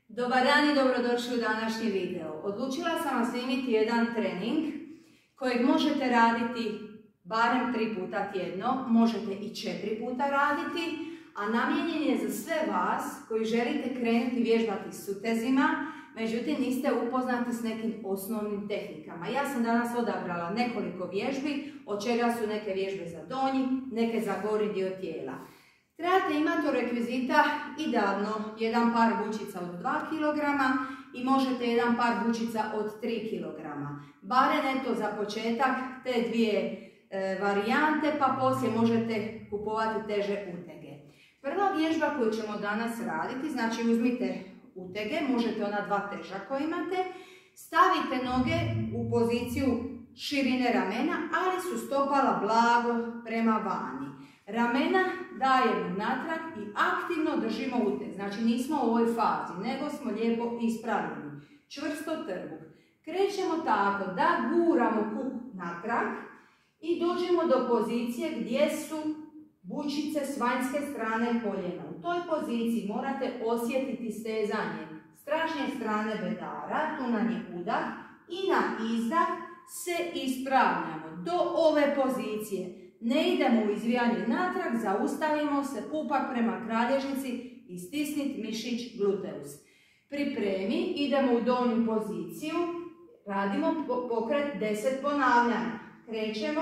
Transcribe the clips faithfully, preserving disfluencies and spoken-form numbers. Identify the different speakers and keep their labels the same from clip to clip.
Speaker 1: Dobar dan i dobrodošli u današnji video. Odlučila sam vam snimiti jedan trening kojeg možete raditi barem tri puta tjedno, možete i četiri puta raditi, a namijenjen je za sve vas koji želite krenuti vježbati s utezima, međutim niste upoznati s nekim osnovnim tehnikama. Ja sam danas odabrala nekoliko vježbi, od čega su neke vježbe za donji, neke za gornji dio tijela. Trebate imati od rekvizita idealno jedan par bučica od dva kilograma i možete jedan par bučica od tri kilograma. Barem eto za početak te dvije e, varijante, pa poslije možete kupovati teže utege. Prva vježba koju ćemo danas raditi, znači uzmite utege, možete ona dva teža koje imate, stavite noge u poziciju širine ramena, ali su stopala blago prema vani. Ramena dajemo natrag i aktivno držimo uteg. Znači nismo u ovoj fazi, nego smo lijepo ispravljeni. Čvrsto trbuh. Krećemo tako da guramo kuk natrag i dođemo do pozicije gdje su bučice s vanjske strane koljena. U toj poziciji morate osjetiti stezanje s stražnje strane bedara, tu nam je udah, i na izdah se ispravljamo do ove pozicije. Ne idemo u izvijanje natrag, zaustavimo se, pupak prema kralježnici i stisniti mišić gluteus. Pripremi, idemo u donju poziciju, radimo pokret deset ponavljanja. Krećemo,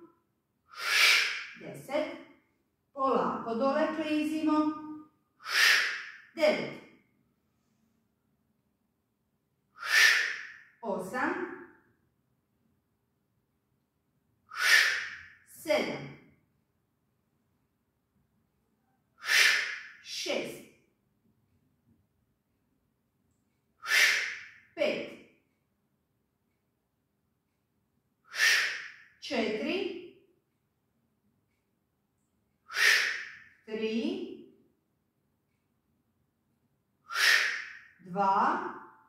Speaker 1: deset, polako dole klizimo, devet, osam, sedam, šest, pet, četiri, tri, dva,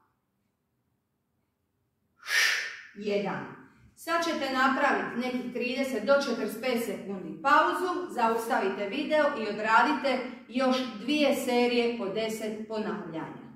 Speaker 1: jedan. Sad ćete napraviti nekih trideset do četrdeset pet sekundi pauzu, zaustavite video i odradite još dvije serije po deset ponavljanja.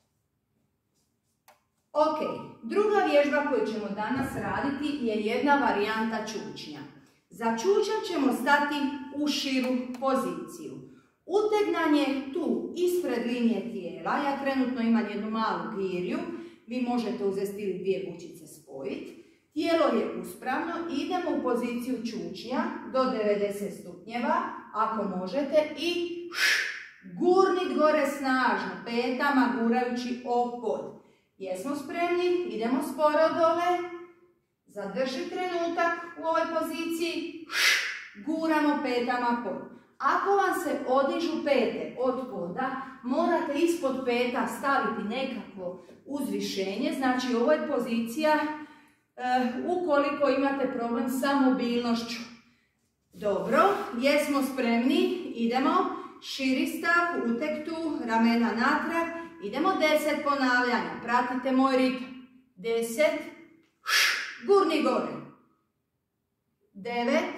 Speaker 1: Ok, druga vježba koju ćemo danas raditi je jedna varijanta čučnja. Za čučanj ćemo stati u širu poziciju. Uteg nam je tu ispred linije tijela, ja trenutno imam jednu malu giriju, vi možete uzeti ili dvije bučice spojiti. Tijelo je uspravno i idemo u poziciju čučnja do devedeset stupnjeva, ako možete, i gurnit gore snažno, petama gurajući o pod. Jesmo spremni? Idemo sporo dole. Zadrži trenutak u ovoj poziciji, guramo petama pod. Ako vam se odižu pete od poda, morate ispod peta staviti nekako uzvišenje, znači ovo je pozicija Uh, ukoliko imate problem sa mobilnošću. Dobro, jesmo spremni, idemo, širi stav, uteg tu, ramena natrag, idemo deset ponavljanja, pratite moj ritam. deset, gurni gore, devet,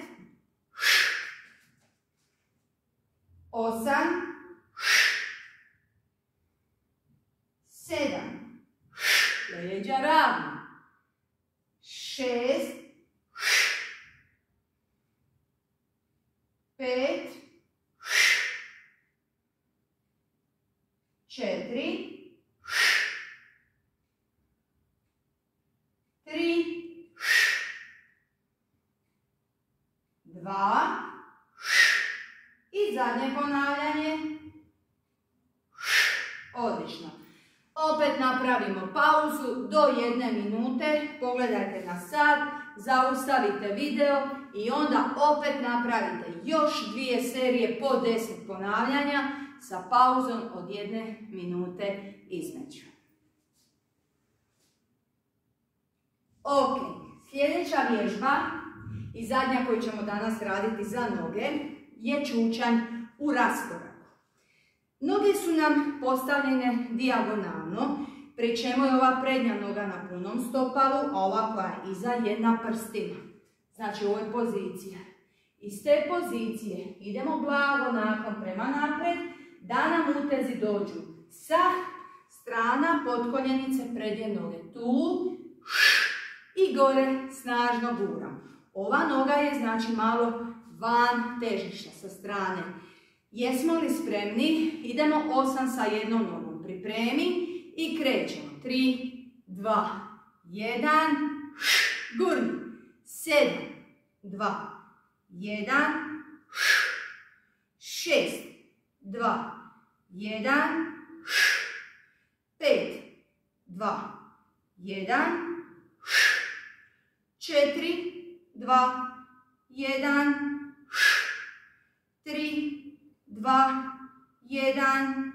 Speaker 1: osam, sedam, leđa ravno, šest, pet, četiri, tri, dva i zadnje ponavljanje. Odlično. Opet napravimo pauzu do jedne minute, pogledajte na sat, zaustavite video i onda opet napravite još dvije serije po deset ponavljanja sa pauzom od jedne minute između. Ok, sljedeća vježba i zadnja koju ćemo danas raditi za noge je čučanj u raskoraku. Noge su nam postavljene dijagonalno, pri čemu je ova prednja noga na punom stopalu, a ova koja je iza je na prstima. Znači u ovoj poziciji. Iz te pozicije idemo blago nakon prema napred, da nam utezi dođu sa strana, potkoljenice, prednje noge tu i gore snažno guram. Ova noga je znači malo van težišta sa strane. Jesmo li spremni? Idemo osam sa jednom nogom. Pripremi i krećemo. tri, dva, jedan, gurni. sedam, dva, jedan, šest, dva, jedan, pet, dva, jedan, četiri, dva, jedan, tri, dva, jedan,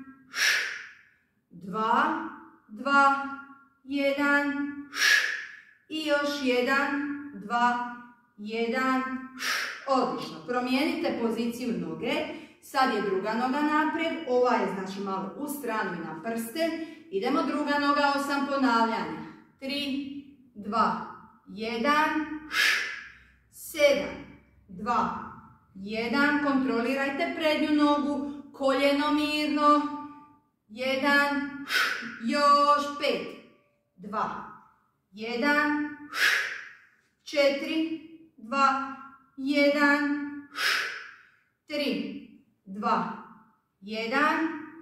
Speaker 1: dva, dva, jedan i još jedan, dva, jedan. Odlično. Promijenite poziciju noge. Sad je druga noga naprijed. Ova je znači malo u stranu i na prste. Idemo druga noga, osam ponavljanja. tri, dva, jedan, sedam, dva, jedan. Kontrolirajte prednju nogu. Koljeno mirno. jedan, još pet, dva, jedan, četiri, dva, jedan, tri, dva, jedan,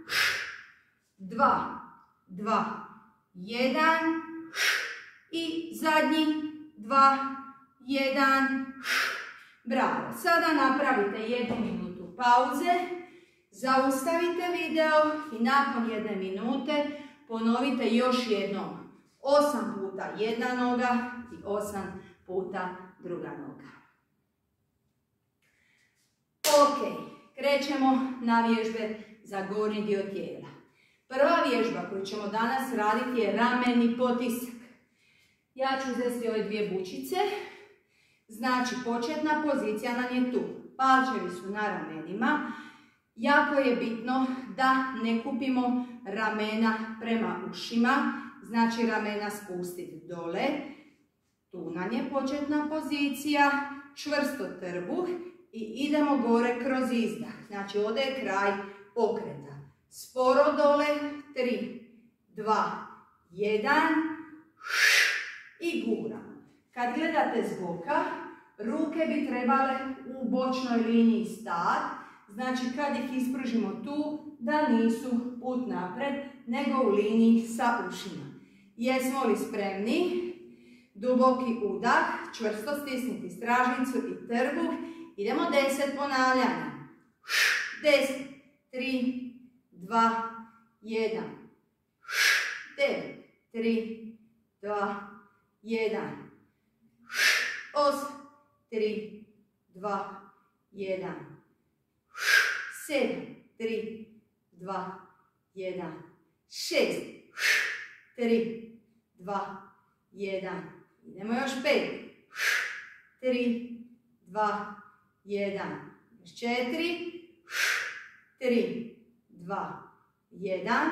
Speaker 1: dva, dva, jedan i zadnji dva, jedan. Bravo. Sada napravite jednu minutu pauze. Zaustavite video i nakon jedne minute ponovite još jednom. osam puta jedna noga i osam puta druga noga. Ok, krećemo na vježbe za gornji dio tijela. Prva vježba koju ćemo danas raditi je rameni potisak. Ja ću uzeti ove dvije bučice. Znači, početna pozicija nam je tu. Palčevi su na ramenima. Jako je bitno da ne kupimo ramena prema ušima. Znači, ramena spustiti dole. Tu nam je početna pozicija. Čvrsto trbuh. I idemo gore kroz izdah. Znači, ovdje je kraj pokreta. Sporo dole. tri, dva, jedan. I guramo. Kad gledate s boka, ruke bi trebale u bočnoj liniji stati. Znači, kad ih ispružimo tu, da nisu put napred, nego u liniji sa ušima. Jesmo li spremni? Duboki udah, čvrsto stisniti stražnicu i trbuh. Idemo deset ponavljanja. deset, tri, dva, jedan. devet, tri, dva, jedan. osam, tri, dva, jedan. sedam, tri, dva, jedan. šest, tri, dva, jedan. Idemo još pet. tri, dva, jedan. Još četiri. tri, dva, jedan.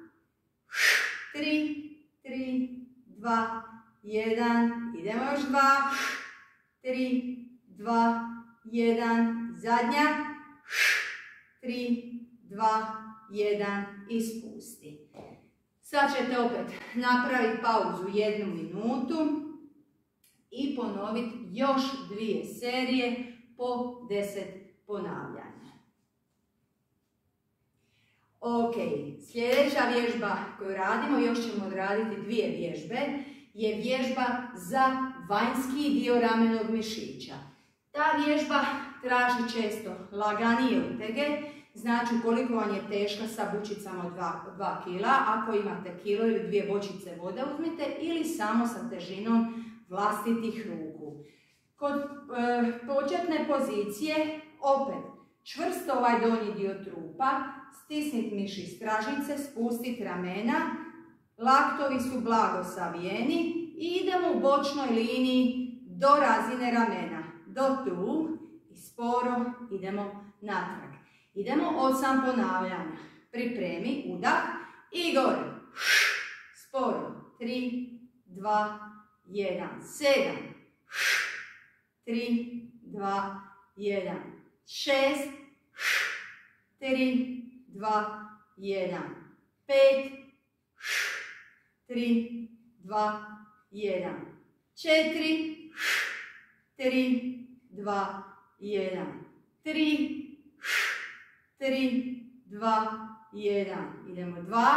Speaker 1: tri, tri, dva, jedan. Idemo još dva. tri, dva, jedan. Zadnja. tri, dva, jedan. Ispusti. Sad ćete opet napraviti pauzu jednu minutu i ponoviti još dvije serije po deset ponavljanja. Ok, sljedeća vježba koju radimo, još ćemo odraditi dvije vježbe, je vježba za vanjski dio ramenog mišića. Ta vježba traži često laganije utege, znači koliko vam je teška sa bučicama od dva kila, ako imate kilo ili dvije bočice vode uzmite ili samo sa težinom vlastitih ruku. Kod e, početne pozicije opet čvrsto ovaj donji dio trupa, stisniti mišić stražnice, spustiti ramena, laktovi su blago savijeni i idemo u bočnoj liniji do razine ramena, do tu i sporo idemo natrag. Idemo osam ponavljanja. Pripremi, udah i gore. Sporo. tri, dva, jedan. sedam. tri, dva, jedan. šest. tri, dva, jedan. pet. tri, dva, jedan. četiri, tri, dva, jedan. tri, tri, dva, jedan. Idemo dva,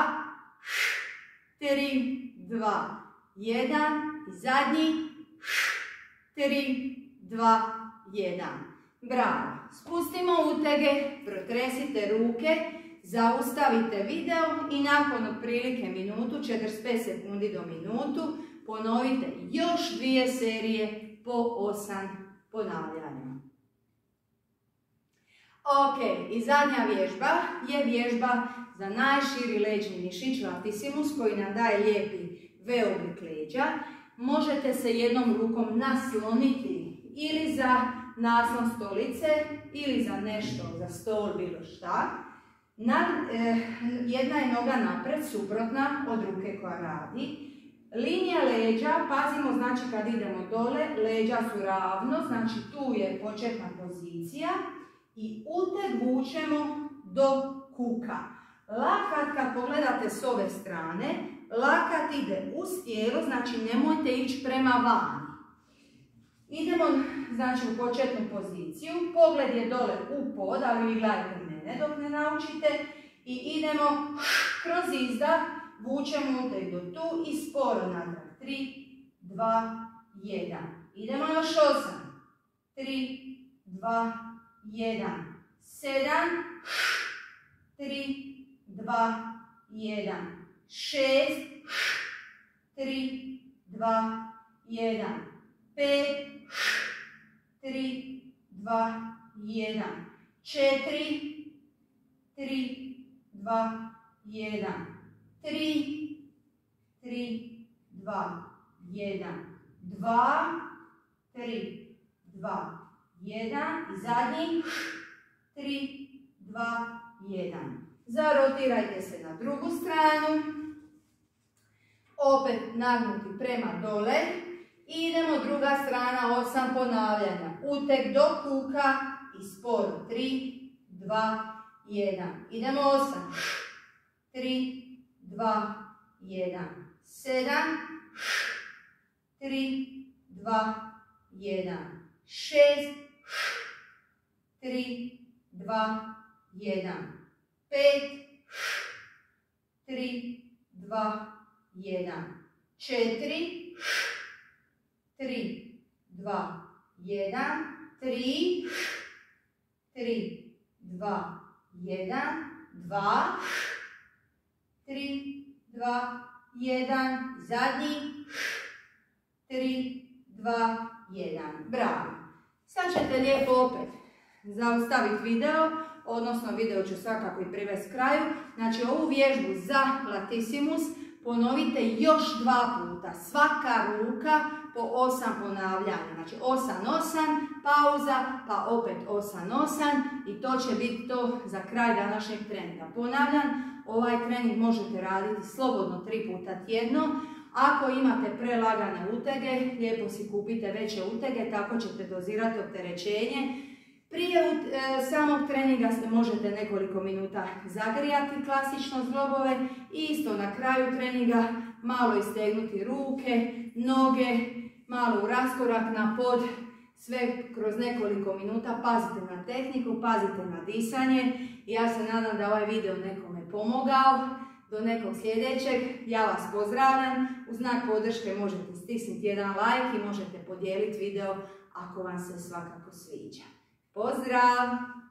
Speaker 1: tri, dva, jedan. I zadnji, tri, dva, jedan. Bravo. Spustimo utege, protresite ruke, zaustavite video i nakon otprilike minutu, četrdeset pet sekundi do minutu, ponovite još dvije serije po osam ponavljanja. Ok, i zadnja vježba je vježba za najširi leđni mišić latissimus koji nam daje lijepi V oblik leđa. Možete se jednom rukom nasloniti ili za naslon stolice ili za nešto, za stol, bilo šta. Na, eh, jedna je noga napred, suprotna od ruke koja radi. Linija leđa, pazimo, znači kad idemo dole, leđa su ravno, znači tu je početna pozicija i uteg vučemo do kuka. Lakat, kad pogledate s ove strane, lakat ide uz tijelo, znači nemojte ići prema van. Idemo, znači, u početnu poziciju, pogled je dole u pod, ali vi gledajte mene dok ne naučite. I idemo kroz izdah, vučemo uteg do tu i sporo natrag. tri, dva, jedan. Idemo još osam. tri, dva, jedan. sedam, tri, dva, jedan. šest, tri, dva, jedan. pet, tri, dva, jedan. četiri, tri, dva, jedan. tri, tri, dva, jedan. dva, tri, dva, jedan. I zadnji. tri, dva, jedan. Zarotirajte se na drugu stranu. Opet nagnuti prema dole. I idemo druga strana, osam ponavljanja. Uteg do kuka i sporo. tri, dva, jedan. Idemo osam. tri, dva, jedan. sedam, tri, dva, jedan. šest, tri, dva, jedan. pet, tri, dva, jedan. četiri, tri, dva, jedan. tri, tri, dva, jedan. dva, tri, dva, jedan. Zadnji. tri, dva, jedan. Bravo. Sad ćete lijepo opet zaustaviti video, odnosno video ću svakako i privesti kraju. Znači ovu vježbu za latissimus ponovite još dva puta. Svaka ruka po osam ponavljanja. Znači osam, osam, pauza, pa opet osam, osam i to će biti to za kraj današnjeg treninga. Ponavljam, ovaj trening možete raditi slobodno tri puta tjedno. Ako imate prelagane utege, lijepo si kupite veće utege, tako ćete dozirati opterećenje. Prije e, samog treninga se možete nekoliko minuta zagrijati klasično zglobove i isto na kraju treninga malo istegnuti ruke, noge, malo u raskorak na pod, sve kroz nekoliko minuta. Pazite na tehniku, pazite na disanje. Ja se nadam da ovaj video nekome pomogao. Do nekog sljedećeg, ja vas pozdravljam. U znak podrške možete stisnuti jedan like i možete podijeliti video ako vam se svakako sviđa. Pozdrav!